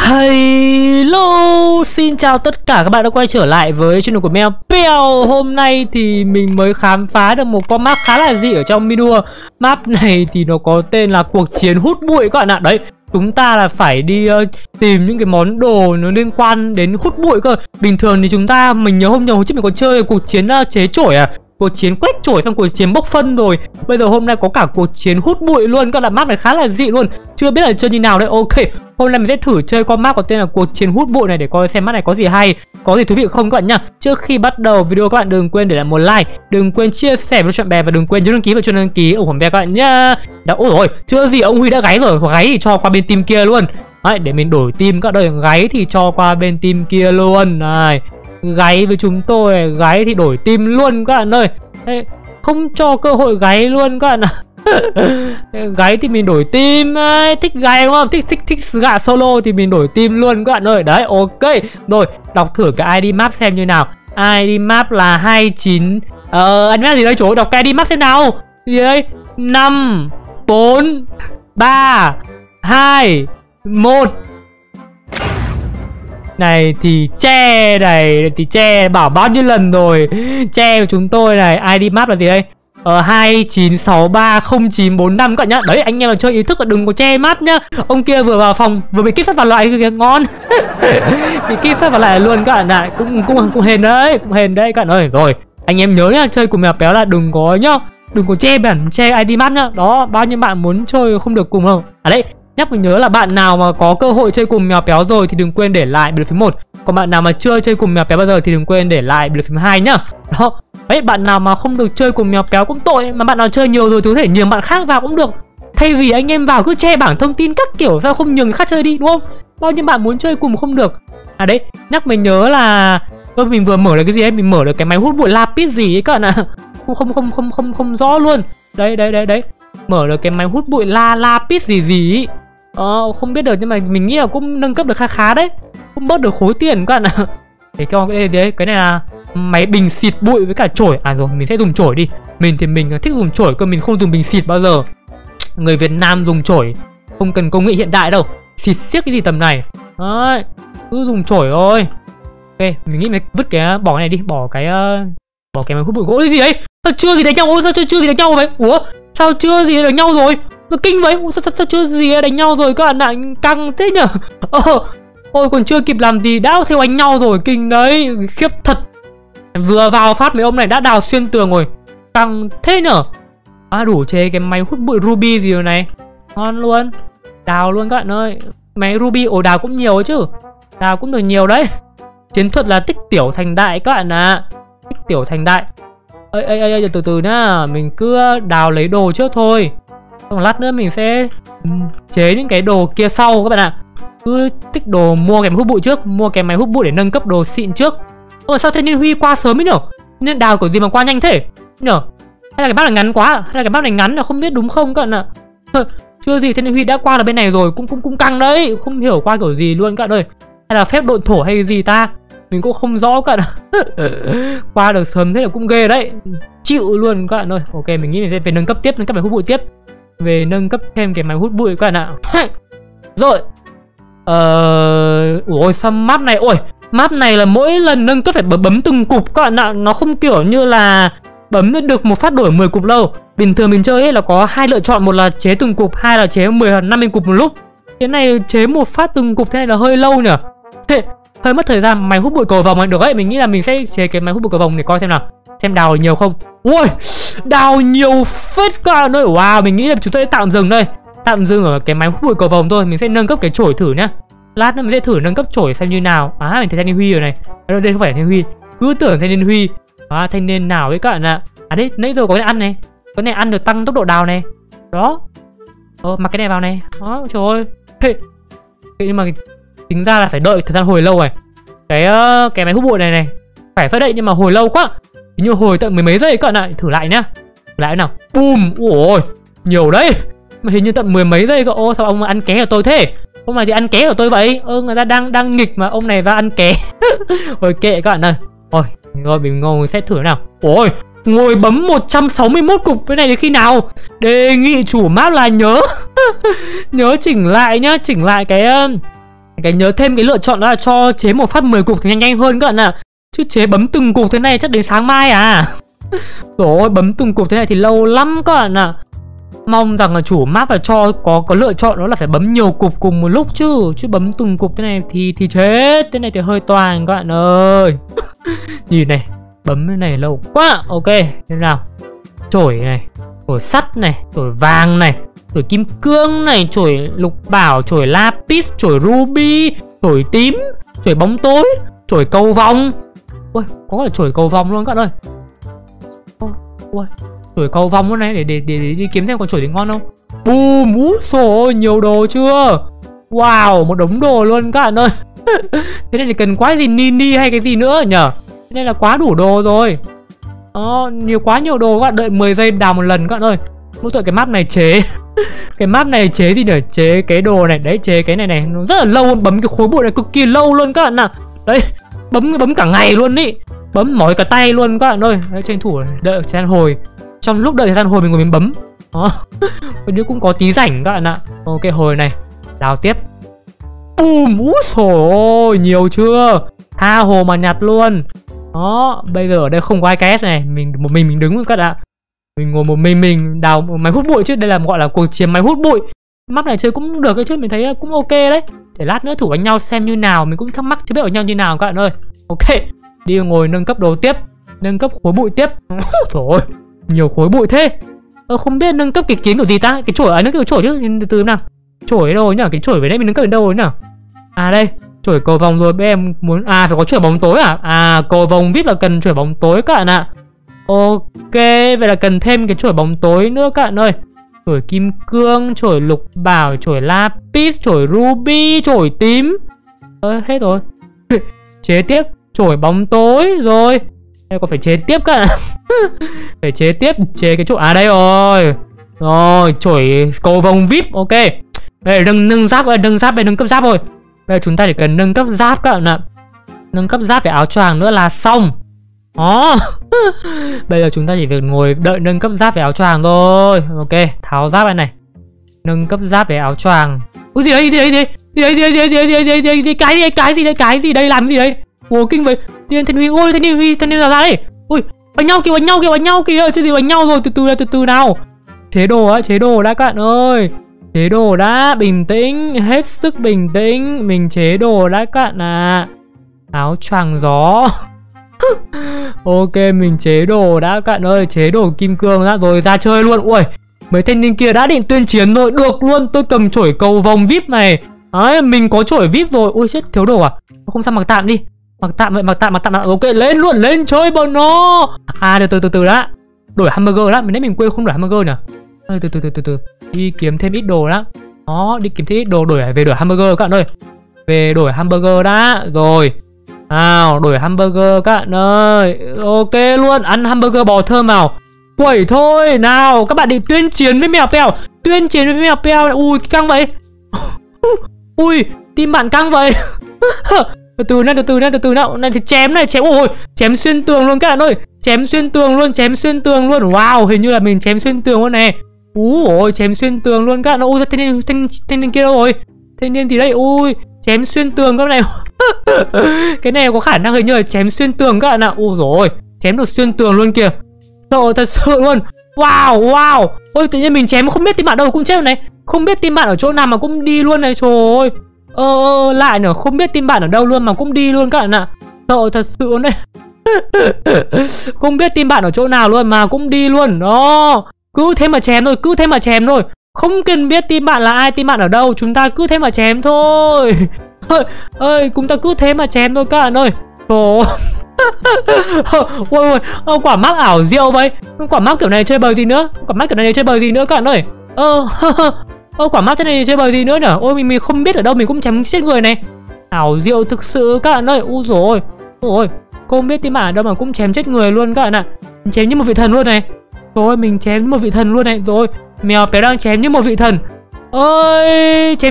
Hello, xin chào tất cả các bạn đã quay trở lại với channel của Mèo Pèo. Hôm nay thì mình mới khám phá được một con map khá là dị ở trong Minua. Map này thì nó có tên là cuộc chiến hút bụi các bạn ạ. Đấy, chúng ta là phải đi tìm những cái món đồ nó liên quan đến hút bụi cơ. Bình thường thì mình nhớ hôm trước mình có chơi cuộc chiến chế chổi cuộc chiến quét chổi xong cuộc chiến bốc phân rồi. Bây giờ hôm nay có cả cuộc chiến hút bụi luôn. Các bạn, map này khá là dị luôn, chưa biết là chơi như nào đấy. Ok, hôm nay mình sẽ thử chơi con map có tên là cuộc chiến hút bụi này để coi xem map này có gì hay, có gì thú vị không các bạn nhá. Trước khi bắt đầu video các bạn đừng quên để lại một like, đừng quên chia sẻ với bạn bè và đừng quên nhấn đăng ký và chuông đăng ký ủng hộ các bạn nhá. Đó, ôi rồi, chưa gì ông Huy đã gáy rồi, gáy thì cho qua bên team kia luôn. Đấy, để mình đổi team các bạn, gáy thì cho qua bên team kia luôn. Này, gáy với chúng tôi, gáy thì đổi team luôn các bạn ơi. Đấy, không cho cơ hội gáy luôn các bạn ạ. Gáy thì mình đổi team, thích gáy đúng không? Thích gạ solo thì mình đổi team luôn các bạn ơi. Đấy, ok. Rồi, đọc thử cái ID map xem như nào. ID map là 29. ID map gì đây chú? Đọc cái ID map xem nào. Gì đây? 5 4 3 2 1. Này thì che bảo bao nhiêu lần rồi. Che của chúng tôi này. ID map là gì đây? 29630945 các bạn nhá. Đấy, anh em mà chơi ý thức là đừng có che map nhá. Ông kia vừa vào phòng vừa bị kích phát vào loại kìa, ngon. Bị kích phát vào lại luôn các bạn ạ. Cũng hên đấy, các bạn ơi. Rồi, anh em nhớ nhá, chơi cùng Mèo Péo là đừng có che bản che ID map nhá. Đó, bao nhiêu bạn muốn chơi không được cùng không? À đấy, nhắc mình nhớ là bạn nào mà có cơ hội chơi cùng Mèo Péo rồi thì đừng quên để lại bình luận phím 1. Còn bạn nào mà chưa chơi cùng Mèo Péo bao giờ thì đừng quên để lại bình luận phím 2 nhá. Đó. Đấy, bạn nào mà không được chơi cùng Mèo Péo cũng tội, mà bạn nào chơi nhiều rồi thì có thể nhường bạn khác vào cũng được. Thay vì anh em vào cứ che bảng thông tin các kiểu, sao không nhường người khác chơi đi, đúng không? Bao nhiêu bạn muốn chơi cùng không được. À đấy, nhắc mình nhớ là mình vừa mở được cái gì ấy, mình mở được cái máy hút bụi lapis gì ấy các bạn ạ. Không rõ luôn. Đấy. Mở được cái máy hút bụi lapis gì ấy. Không biết được nhưng mà mình nghĩ là cũng nâng cấp được khá đấy. Cũng bớt được khối tiền các bạn ạ. Để cho cái này là máy bình xịt bụi với cả chổi. À rồi, mình sẽ dùng chổi đi. Mình thích dùng chổi cơ, mình không dùng bình xịt bao giờ. Người Việt Nam dùng chổi, không cần công nghệ hiện đại đâu. Xịt xiếc cái gì tầm này. Đấy, cứ dùng chổi thôi. Ok, mình nghĩ mình vứt cái bỏ cái này đi, bỏ cái máy hút bụi gỗ cái gì đấy. Sao chưa gì đánh nhau? Ôi, sao chưa gì đánh nhau vậy? Ủa, sao chưa gì đánh nhau rồi? Sao kinh vậy? Ủa, sao chưa gì đánh nhau rồi các bạn ạ? Căng thế nhở? Ôi, còn chưa kịp làm gì đã theo đánh nhau rồi, kinh đấy, khiếp thật. Vừa vào phát mấy ông này đã đào xuyên tường rồi, căng thế nhở? Đủ chế cái máy hút bụi Ruby gì rồi này, ngon luôn, đào luôn các bạn ơi. Máy Ruby đào cũng nhiều ấy chứ, đào cũng được nhiều đấy. Chiến thuật là tích tiểu thành đại các bạn ạ. Tích tiểu thành đại. Ê, từ từ nhá, mình cứ đào lấy đồ trước thôi, xong lát nữa mình sẽ chế những cái đồ kia sau các bạn ạ. Cứ tích đồ, mua cái máy hút bụi trước, mua cái máy hút bụi để nâng cấp đồ xịn trước. Ôi, sao thanh niên Huy qua sớm ấy nhở? Nên đào kiểu gì mà qua nhanh thế nhở? Hay là cái bác này ngắn quá? Hay là cái bác này ngắn là không biết đúng không các bạn ạ? Chưa gì thanh niên Huy đã qua là bên này rồi, cũng căng đấy, không hiểu qua kiểu gì luôn các bạn ơi. Hay là phép độn thổ hay gì ta? Mình cũng không rõ các bạn ạ. Qua được sớm thế là cũng ghê đấy, chịu luôn các bạn ơi. Ok, mình nghĩ mình sẽ về nâng cấp tiếp, nâng cấp máy hút bụi tiếp, về nâng cấp thêm cái máy hút bụi các bạn ạ. Rồi. Ôi, sao map này, map này là mỗi lần nâng cấp phải bấm từng cục các bạn ạ. Nó không kiểu như là bấm được một phát đổi 10 cục đâu. Bình thường mình chơi ấy là có hai lựa chọn, một là chế từng cục, hai là chế 10 hoặc 50 cục một lúc. Cái này chế một phát từng cục thế này là hơi lâu nhỉ. Hơi mất thời gian. Máy hút bụi cầu vồng này được ấy, mình nghĩ là mình sẽ chế cái máy hút bụi cầu vồng để coi xem nào, xem đào nhiều không. Ui, đào nhiều phết các bạn ơi. Wow, mình nghĩ là chúng ta sẽ tạm dừng đây, tạm dừng ở cái máy hút bụi cầu vồng thôi. Mình sẽ nâng cấp cái chổi thử nhá. Lát nữa mình sẽ thử nâng cấp chổi xem như nào. Mình thấy thanh niên Huy rồi này. Đây không phải thanh niên Huy, cứ tưởng thanh niên Huy. Thanh niên nào ấy các bạn ạ. Đấy, nãy giờ có cái ăn này, cái này ăn được tăng tốc độ đào này. Đó. Mặc cái này vào này. Đó, trời ơi. Nhưng mà tính ra là phải đợi thời gian hồi lâu rồi. Cái máy hút bụi này phải phát đậy nhưng mà hồi lâu quá. Hình như hồi tận mười mấy giây các bạn ạ. Thử lại nhá. Thử lại nào. Boom. Ôi, nhiều đấy. Mà hình như tận mười mấy giây cơ. Sao ông ăn ké của tôi thế? Ông này thì ăn ké của tôi vậy. Người ta đang nghịch mà ông này ra ăn ké. Ôi kệ các bạn ơi. Rồi mình ngồi sẽ thử nào. Ôi, ngồi bấm 161 cục cái này đến khi nào? Đề nghị chủ map là nhớ nhớ chỉnh lại nhá, chỉnh lại Cái nhớ thêm cái lựa chọn đó là cho chế một phát 10 cục thì nhanh hơn các bạn ạ. Chứ chế bấm từng cục thế này chắc đến sáng mai à. Rồi bấm từng cục thế này thì lâu lắm các bạn ạ. Mong rằng là chủ map là cho có lựa chọn đó là phải bấm nhiều cục cùng một lúc chứ bấm từng cục thế này thì chết. Thế này thì hơi toàn các bạn ơi. Nhìn này, bấm cái này lâu quá. Ok, thế nào? Chổi này, chổi sắt này, chổi vàng này, chổi kim cương này, chổi lục bảo, chổi lapis, chổi ruby, chổi tím, chổi bóng tối, chổi cầu vồng. Ôi, có cả chổi cầu vồng luôn các bạn ơi. Ôi, chổi cầu vồng luôn này để đi kiếm thêm con chổi thì ngon không? Bùm, úi xồi, nhiều đồ chưa? Wow, một đống đồ luôn các bạn ơi. Thế này thì cần quá gì nini hay cái gì nữa nhở? Thế này là quá đủ đồ rồi. Đó, quá nhiều đồ các bạn, đợi 10 giây đào một lần các bạn ơi. Mỗi tội cái map này chế cái map này chế gì nhỉ? Chế cái đồ này, đấy, chế cái này này nó rất là lâu, bấm cái khối bụi này cực kỳ lâu luôn các bạn ạ. Đấy, bấm cả ngày luôn ý, bấm mỏi cả tay luôn các bạn ơi. Đấy, tranh thủ đợi thời gian hồi, trong lúc đợi thời gian hồi mình ngồi mình bấm. Đó. Nếu cũng có tí rảnh các bạn ạ. Ok, hồi này đào tiếp. Bùm, úi xồi ôi, nhiều chưa? Tha hồ mà nhặt luôn. Đó, bây giờ ở đây không có ai KS này, một mình đứng các bạn ạ. Mình ngồi một mình đào máy hút bụi chứ, đây là gọi là cuộc chiến máy hút bụi. Map này chơi cũng được chứ, mình thấy cũng ok đấy. Để lát nữa thử đánh nhau xem như nào, mình cũng thắc mắc chưa biết đánh nhau như nào các bạn ơi. Ok, đi ngồi nâng cấp đồ tiếp, nâng cấp khối bụi tiếp. Trời, nhiều khối bụi thế. Không biết nâng cấp cái kiếm kiểu gì ta? Cái chổi nâng cấp cái chổi chứ, từ nào? Chổi đâu nhỉ? Cái chổi về đây mình nâng cấp đến đâu rồi nhỉ? À đây, chổi cầu vồng rồi, em muốn phải có chổi bóng tối à? À, cầu vồng VIP là cần chổi bóng tối các bạn ạ. Ok, vậy là cần thêm cái chổi bóng tối nữa các bạn ơi. Chổi kim cương, chổi lục bảo, chổi lapis, chổi ruby, chổi tím. Hết rồi. Chế tiếp chổi bóng tối rồi. Đây còn phải chế tiếp các bạn. Phải chế tiếp, chế cái chổi. À đây rồi. Rồi, chổi cầu vồng VIP. Ok. Đây nâng giáp rồi, nâng cấp giáp rồi. Bây giờ chúng ta chỉ cần nâng cấp giáp các bạn ạ. Nâng cấp giáp về áo choàng nữa là xong. Đó. Bây giờ chúng ta chỉ việc ngồi đợi nâng cấp giáp về áo choàng thôi. Ok, tháo giáp này. Nâng cấp giáp về áo choàng. Ui gì đấy, cái gì đây, làm gì đấy? Ồ kinh vậy. Thanh Huy, ôi Thanh Huy ra đây. Ui, đánh nhau kìa, chứ gì đánh nhau rồi, từ từ nào. Chế đồ đã các bạn ơi. Chế đồ đã, bình tĩnh, hết sức bình tĩnh. Mình chế đồ đã các bạn ạ. Áo choàng gió. Ok, mình chế đồ đã các bạn ơi. Chế đồ kim cương đã rồi, ra chơi luôn. Ui, mấy thanh niên kia đã định tuyên chiến rồi. Được luôn, tôi cầm chổi cầu vồng VIP này. Đấy, mình có chổi VIP rồi. Ui chết, thiếu đồ à? Không sao, mặc tạm đi. Mặc tạm vậy, mặc tạm. Ok, lên luôn, lên chơi bọn nó. À, từ đã. Đổi hamburger đã, mình quên không đổi hamburger nhỉ. Từ. Đi kiếm thêm ít đồ đã. Đó, đi kiếm thêm ít đồ, đổi hamburger các bạn ơi. Về đổi hamburger đã. Rồi. Nào, đổi hamburger các bạn ơi. Ok luôn, ăn hamburger bò thơm nào. Quẩy thôi, nào, các bạn định tuyên chiến với mèo Pèo. Ui, căng vậy. Ui, team bạn căng vậy. Từ từ nào. Này thì chém. Ôi, chém xuyên tường luôn các bạn ơi. Chém xuyên tường luôn. Wow, hình như là mình chém xuyên tường luôn này. Ui, chém xuyên tường luôn các bạn. Ui, thanh niên kia đâu rồi? Thanh niên gì đây? Ui, chém xuyên tường các bạn này. Cái này có khả năng hình như là chém xuyên tường các bạn ạ. Ui rồi, chém được xuyên tường luôn kìa. Sợ thật sự luôn. Wow. Ôi, tự nhiên mình chém không biết team bạn đâu cũng chết này. Không biết team bạn ở chỗ nào mà cũng đi luôn này. Trời ơi. Lại nữa, không biết team bạn ở đâu luôn mà cũng đi luôn các bạn ạ. Sợ thật sự luôn đấy. Không biết team bạn ở chỗ nào luôn mà cũng đi luôn. Đó. Cứ thế mà chém thôi. Không cần biết team bạn là ai, team bạn ở đâu, chúng ta cứ thế mà chém thôi. Ơi, chúng ta cứ thế mà chém thôi các bạn ơi. Ôi, quả map ảo diệu vậy. Quả map kiểu này chơi bời gì nữa? Các bạn ơi. Quả map thế này chơi bời gì nữa nhở? Ôi, mình không biết ở đâu mình cũng chém chết người này. Ảo diệu thực sự các bạn ơi. Ôi, không biết team bạn ở đâu mà cũng chém chết người luôn các bạn ạ. Chém như một vị thần luôn này. Rồi, mình chém như một vị thần luôn này. Rồi, mèo Péo đang chém như một vị thần. Ôi, chém.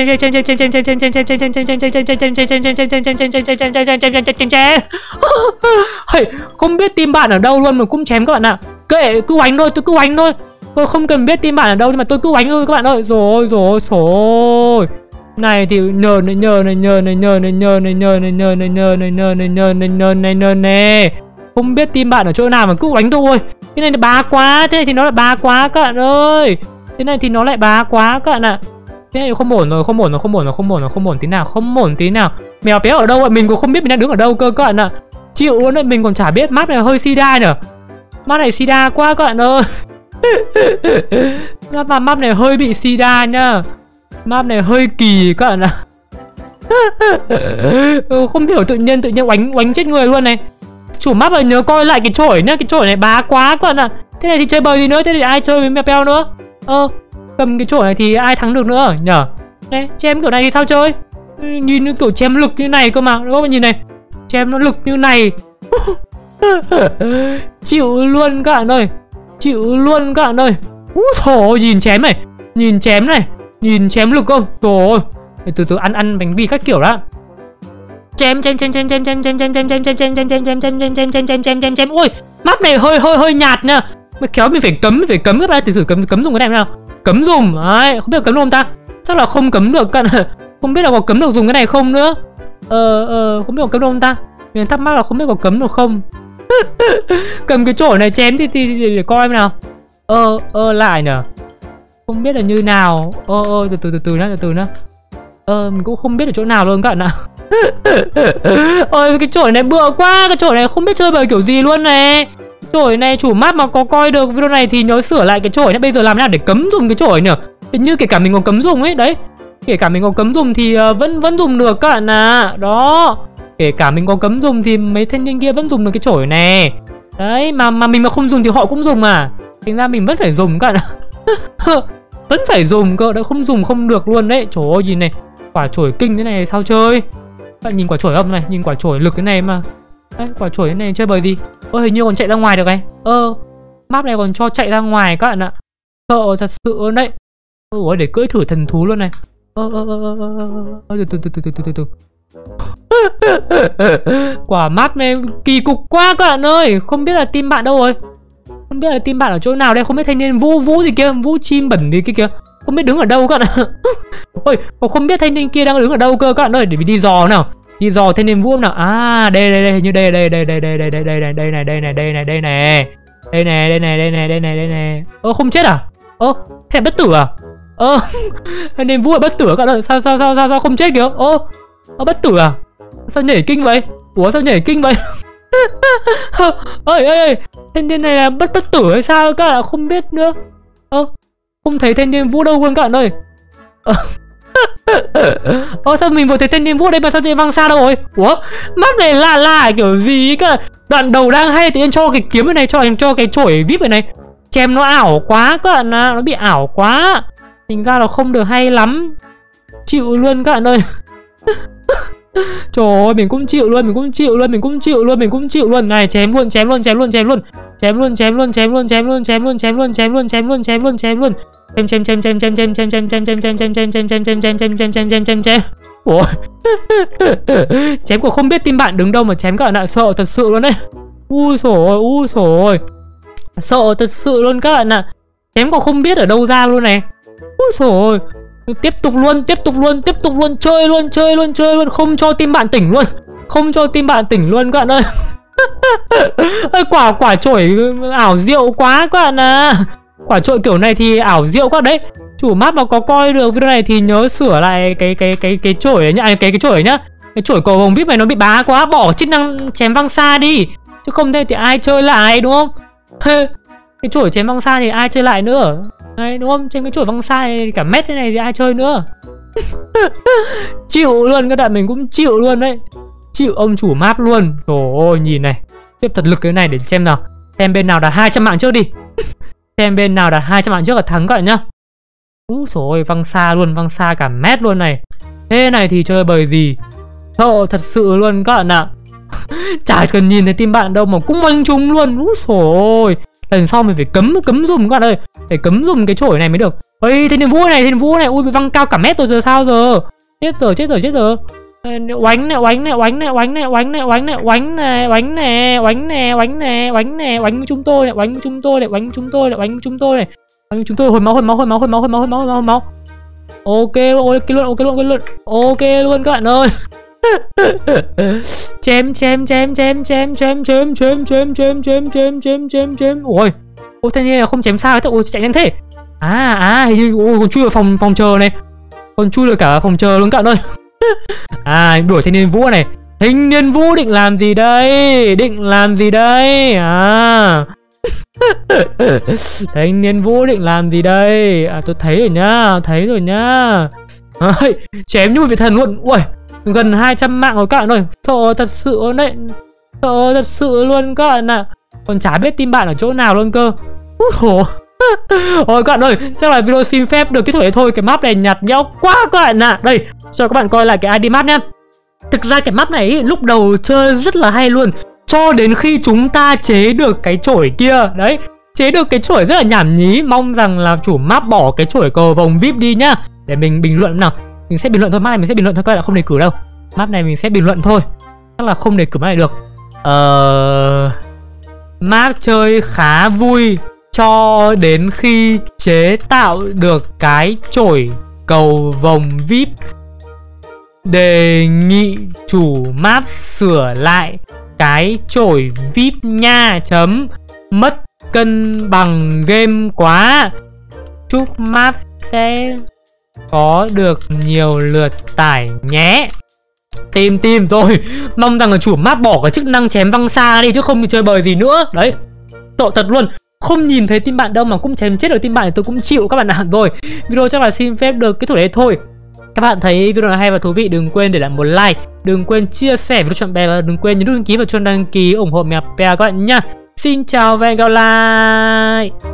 Không biết team bạn ở đâu luôn mà cũng chém các bạn ạ. Kệ, cứ oánh thôi, tôi không cần biết team bạn ở đâu nhưng mà tôi cứ oánh thôi các bạn ơi. Rồi. Này thì nhờ này, nhờ này, nhờ này, nhờ này, nhờ này, nhờ này, nhờ này, nhờ này, nhờ này, nhờ này, nhờ này, nhờ này. Không biết team bạn ở chỗ nào mà cứ đánh tôi. Cái này là bá quá, thế này thì nó lại bá quá các bạn ơi. Thế này thì nó lại bá quá các bạn ạ. Thế này không ổn rồi, không ổn rồi, không ổn rồi, không ổn rồi, không ổn tí nào, không ổn tí nào. Mèo béo ở đâu ạ? Mình cũng không biết mình đang đứng ở đâu cơ các bạn ạ. Chịu luôn đấy, mình còn chả biết map này hơi sida nữa. Map này sida quá các bạn ơi. Map này hơi bị sida nhá. Map này hơi kỳ các bạn ạ. Không hiểu tự nhiên oánh chết người luôn này. Chủ map là nhớ coi lại cái chổi nhá, cái chổi này bá quá các bạn ạ. Thế này thì chơi bời gì nữa, thế thì ai chơi với mèo béo nữa? Cầm cái chổi này thì ai thắng được nữa nhở? Này, chém kiểu này thì sao chơi? Nhìn như kiểu chém lực như này cơ mà, các bạn nhìn này. Chém nó lực như này. Chịu luôn các bạn ơi. Chịu luôn các bạn ơi. Trời, nhìn chém này. Nhìn chém này. Nhìn chém lực không? Trời ơi. Từ từ ăn bánh mì các kiểu đã. Chém. Ui, map này hơi nhạt nha. Mà kéo mình phải cấm các bạn, thử cấm dùng cái này nào. Cấm dùng. Đấy, không biết cấm được không ta? Chắc là không cấm được các bạn. Không biết là có cấm được dùng cái này không nữa. Không biết có cấm được không ta? Mình thắc mắc là không biết có cấm được không. Cầm cái chổi này chém thì để coi em nào. Lại nhở. Không biết là như nào. Từ từ nữa. Mình cũng không biết ở chỗ nào luôn các bạn ạ. Ôi cái chổi này bựa quá. Cái chổi này không biết chơi bời kiểu gì luôn này. Chổi này chủ map mà có coi được video này thì nhớ sửa lại cái chổi nhé. Bây giờ làm thế nào để cấm dùng cái chổi nhỉ? Hình như kể cả mình có cấm dùng ấy. Đấy, kể cả mình có cấm dùng thì vẫn dùng được các bạn ạ. Đó, kể cả mình có cấm dùng thì mấy thanh niên kia vẫn dùng được cái chổi này. Đấy, mà mình mà không dùng thì họ cũng dùng mà. Thành ra mình vẫn phải dùng các bạn ạ. Vẫn phải dùng cơ, đã không dùng không được luôn đấy. Trời ơi nhìn này, quả chổi kinh thế này sao chơi. Bạn nhìn quả chổi không này, nhìn quả chổi lực cái này mà. Đấy, quả chổi cái này chơi bời gì. Hình như còn chạy ra ngoài được này. Map này còn cho chạy ra ngoài các bạn ạ. Sợ thật sự luôn đấy. Ôi, để cưỡi thử thần thú luôn này. Từ. Quả map này kỳ cục quá các bạn ơi. Không biết là team bạn đâu rồi. Không biết là team bạn ở chỗ nào đây. Không biết thanh niên Vũ gì kia, Vũ chim bẩn gì kia kìa. Không biết đứng ở đâu các bạn ạ. Ôi, không biết thanh niên kia đang đứng ở đâu cơ các bạn ơi. Để mình đi dò nào. Đi dò thanh niên Vũ nào. À, đây, hình như đây này. Không chết à? Thế là bất tử à? Thanh niên Vũ là bất tử các bạn ơi. Sao không chết kìa? Bất tử à? Sao nhảy kinh vậy? Ủa sao nhảy kinh vậy? Ơi, thanh niên này là bất tử hay sao các bạn không biết nữa. Không thấy thanh niên Vũ đâu luôn các bạn ơi. Sao mình vừa thấy thanh niên Vũ đây mà sao văng xa đâu rồi? Ủa, map này lạ kiểu gì các bạn. Đoạn đầu đang hay tự nhiên cho cái kiếm này cho cái chổi vip này. Chém nó ảo quá các bạn ạ, nó bị ảo quá. Thành ra là không được hay lắm. Chịu luôn các bạn ơi. Trời ơi, mình cũng chịu luôn. Này, chém luôn. Ủa. Chém của không biết team bạn đứng đâu mà chém các bạn ạ, sợ thật sự luôn đấy. Ui dồi ôi. Sợ thật sự luôn các bạn ạ. Chém của không biết ở đâu ra luôn này. Ui dồi ôi. Tiếp tục luôn, chơi luôn, không cho team bạn tỉnh luôn. Các bạn ơi. Quả chổi ảo diệu quá các bạn à. Quả chổi kiểu này thì ảo diệu quá đấy. Chủ map mà có coi được video này thì nhớ sửa lại cái chổi đấy nhá, cái chổi nhá. Cái chổi cầu vồng vip này nó bị bá quá, bỏ chức năng chém văng xa đi. Chứ không thế thì ai chơi lại đúng không? Cái chổi chém văng xa thì ai chơi lại nữa. Đấy, đúng không? Trên cái chổi văng xa này, cả mét thế này thì ai chơi nữa. Chịu luôn các bạn, mình cũng chịu luôn đấy. Chịu ông chủ map luôn. Trời ơi, nhìn này. Tiếp thật lực cái này để xem nào. Xem bên nào đạt 200 mạng trước đi. Xem bên nào đạt 200 mạng trước là thắng các bạn nhá. Úi dồi ôi, văng xa cả mét luôn này. Thế này thì chơi bời gì. Sợ thật sự luôn các bạn ạ. Chả cần nhìn thấy team bạn đâu mà cũng oanh chúng luôn. Úi dồi ôi. Lần sau mình phải cấm dùng các bạn ơi. Phải cấm dùng cái chổi này mới được. Ê, thanh niên Vũ này. Ui, bị văng cao cả mét rồi giờ sao giờ. Chết rồi. Oánh với chúng tôi này. Oánh với chúng tôi, hồi máu. Ok luôn, ok luôn, ok luôn các bạn ơi. Chém. Ôi, ô thế này là không chém sao thế? Ôi chạy nhanh thế. Hình như còn chui vào phòng chờ này. Còn chui được cả phòng chờ luôn các bạn ơi. Đuổi thanh niên Vũ này. Thanh niên Vũ định làm gì đây? Thanh niên Vũ định làm gì đây? Tôi thấy rồi nhá. Chém như một vị thần luôn. Ui, gần 200 mạng rồi các bạn ơi. Sợ thật sự luôn các bạn ạ. Còn chả biết team bạn ở chỗ nào luôn cơ. Ôi các bạn ơi, chắc là video xin phép được kết thúc đấy thôi. Cái map này nhạt nhẽo quá các bạn ạ. Đây, cho các bạn coi lại cái ID map nhá. Thực ra cái map này ý, lúc đầu chơi rất là hay luôn, cho đến khi chúng ta chế được cái chổi kia. Đấy, chế được cái chổi rất là nhảm nhí. Mong rằng là chủ map bỏ cái chổi cờ vòng VIP đi nhá. Để mình bình luận nào. Mình sẽ bình luận thôi, map này mình sẽ bình luận thôi các bạn, không đề cử đâu. Map này mình sẽ bình luận thôi, chắc là không đề cử map này được. Map chơi khá vui cho đến khi chế tạo được cái chổi cầu vòng VIP. Đề nghị chủ map sửa lại cái chổi VIP nha. Mất cân bằng game quá. Chúc map sẽ có được nhiều lượt tải nhé. Team rồi. Mong rằng là chủ map bỏ cái chức năng chém văng xa đi chứ không thì chơi bời gì nữa. Đấy, tội thật luôn. Không nhìn thấy team bạn đâu mà cũng chém chết được team bạn thì tôi cũng chịu các bạn ạ. Rồi, video chắc là xin phép được kết thúc đấy thôi. Các bạn thấy video này hay và thú vị, đừng quên để lại một like, đừng quên chia sẻ video cho bạn bè và đừng quên nhấn đăng ký và chuông đăng ký ủng hộ mèo Pea các bạn nhá. Xin chào và hẹn gặp lại.